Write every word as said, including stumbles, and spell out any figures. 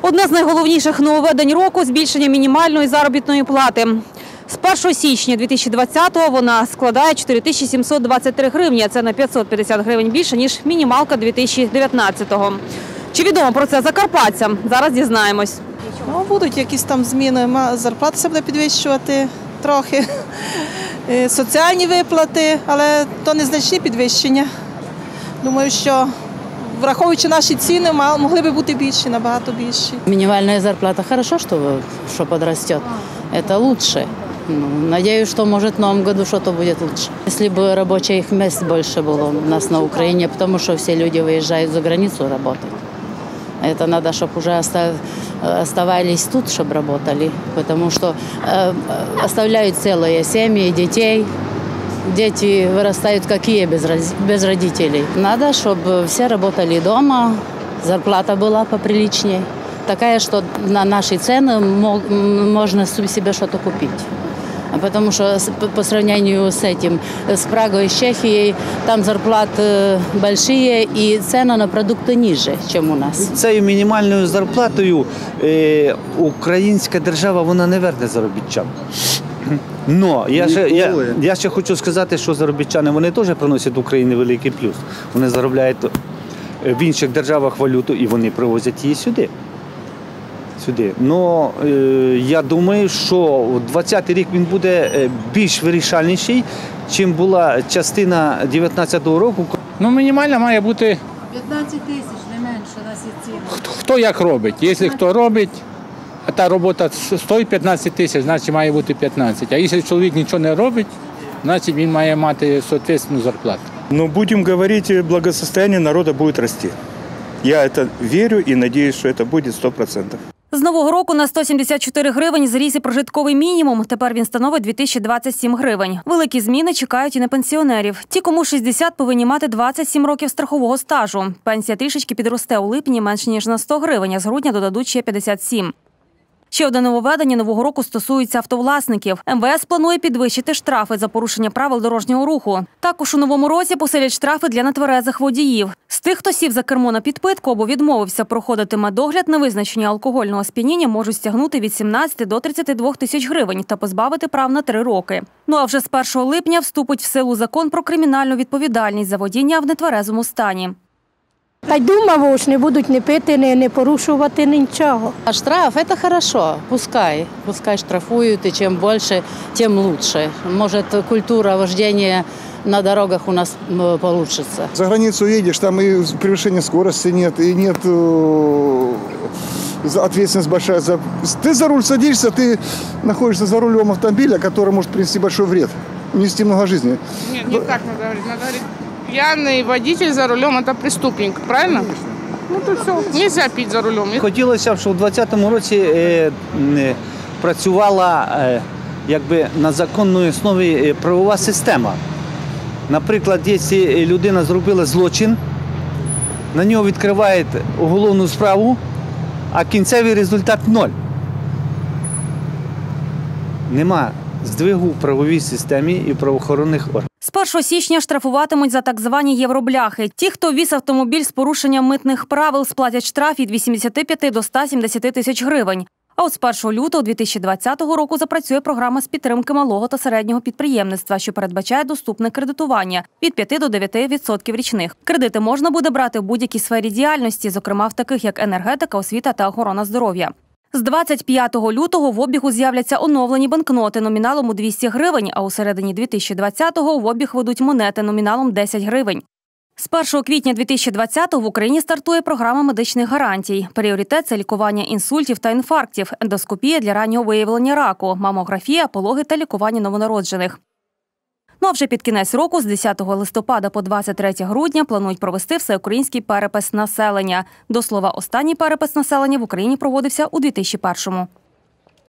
Одне з найголовніших нововведень року – збільшення мінімальної заробітної плати. З першого січня дві тисячі двадцятого вона складає чотири тисячі сімсот двадцять три гривні, це на п'ятсот п'ятдесят гривень більше, ніж мінімалка дві тисячі дев'ятнадцятого. Чи відомо про це закарпатцям? Зараз дізнаємось. Ну, будуть якісь там зміни, зарплата себе буде підвищувати трохи, соціальні виплати, але то незначні підвищення. Думаю, що враховуючи наші ціни, могли б бути більші, набагато більші. Мінімальна зарплата хорошо, що, що подросте. Это лучше. Надеюсь, что, может, в новом году что-то будет лучше. Если бы рабочих мест больше было у нас на Украине, потому что все люди выезжают за границу работать. Это надо, чтобы уже оставались тут, чтобы работали, потому что оставляют целые семьи, детей. Дети вырастают какие без родителей. Надо, чтобы все работали дома, зарплата была поприличнее. Такая, что на наши цены можно себе что-то купить. Потому что по сравнению с этим, с Прагой, с Чехией, там зарплаты большие и цены на продукты ниже, чем у нас. Цією мінімальною зарплатою е, українська держава вона не верне заробітчан. Но я ще, я, я ще хочу сказати, що заробітчани вони теж приносять Україні великий плюс. Вони заробляють в інших державах валюту і вони привозять її сюди. Сюди. Но е, я думаю, що двадцятий рік він буде більш вирішальніший, чим була частина дев'ятнадцятого року. Ну, мінімальна має бути п'ятнадцять тисяч, не менше на сітці. Хто, хто як робить. Якщо хто робить, а та робота стоїть п'ятнадцять тисяч, значить має бути п'ятнадцять. А якщо чоловік нічого не робить, значить він має мати відповідну зарплату. Ну, будем говорить, благосостояние народа будет расти. Я это верю и надеюсь, что это будет сто процентов. З нового року на сто сімдесят чотири гривень зріс і прожитковий мінімум. Тепер він становить дві тисячі двадцять сім гривень. Великі зміни чекають і на пенсіонерів. Ті, кому шістдесят, повинні мати двадцять сім років страхового стажу. Пенсія трішечки підросте у липні менш ніж на сто гривень, а з грудня додадуть ще п'ятдесят сім. Ще одне нововведення нового року стосується автовласників. ем ве ес планує підвищити штрафи за порушення правил дорожнього руху. Також у новому році посилять штрафи для нетверезих водіїв. З тих, хто сів за кермо на підпитку або відмовився проходити медогляд на визначення алкогольного сп'яніння, можуть стягнути від сімнадцяти до тридцяти двох тисяч гривень та позбавити прав на три роки. Ну а вже з першого липня вступить в силу закон про кримінальну відповідальність за водіння в нетверезому стані. Та й думав, що не будуть не пити, не, не порушувати нічого. А штраф – это хорошо, пускай. Пускай штрафуют, и чем больше, тем лучше. Может, культура вождения на дорогах у нас получится. За границу едешь, там и превышения скорости нет, и нет э, ответственность большая. За... Ты за руль садишься, ты находишься за рулем автомобиля, который может принести большой вред, унести много жизни. Нет, не так надо говорить. Надо говорить, пьяный водитель за рулем – это преступник, правильно? Конечно. Ну то все, нельзя пить за рулем. Хотілося б, щоб у двадцятому році е, е, працювала е, якби на законній основі правова система. Наприклад, якщо людина зробила злочин, на нього відкривають уголовну справу, а кінцевий результат – ноль. Нема здвигу в правовій системі і правоохоронних органів. З першого січня штрафуватимуть за так звані євробляхи. Ті, хто віз автомобіль з порушенням митних правил, сплатять штраф від вісімдесяти п'яти до ста сімдесяти тисяч гривень. А от з першого лютого дві тисячі двадцятого року запрацює програма з підтримки малого та середнього підприємництва, що передбачає доступне кредитування від п'яти до дев'яти відсотків річних. Кредити можна буде брати в будь-якій сфері діяльності, зокрема в таких як енергетика, освіта та охорона здоров'я. З двадцять п'ятого лютого в обігу з'являться оновлені банкноти номіналом у двісті гривень, а у середині дві тисячі двадцятого в обіг ведуть монети номіналом десять гривень. З першого квітня дві тисячі двадцятого в Україні стартує програма медичних гарантій. Пріоритет – це лікування інсультів та інфарктів, ендоскопія для раннього виявлення раку, мамографія, пологи та лікування новонароджених. Ну а вже під кінець року, з десятого листопада по двадцять третє грудня, планують провести всеукраїнський перепис населення. До слова, останній перепис населення в Україні проводився у дві тисячі першому.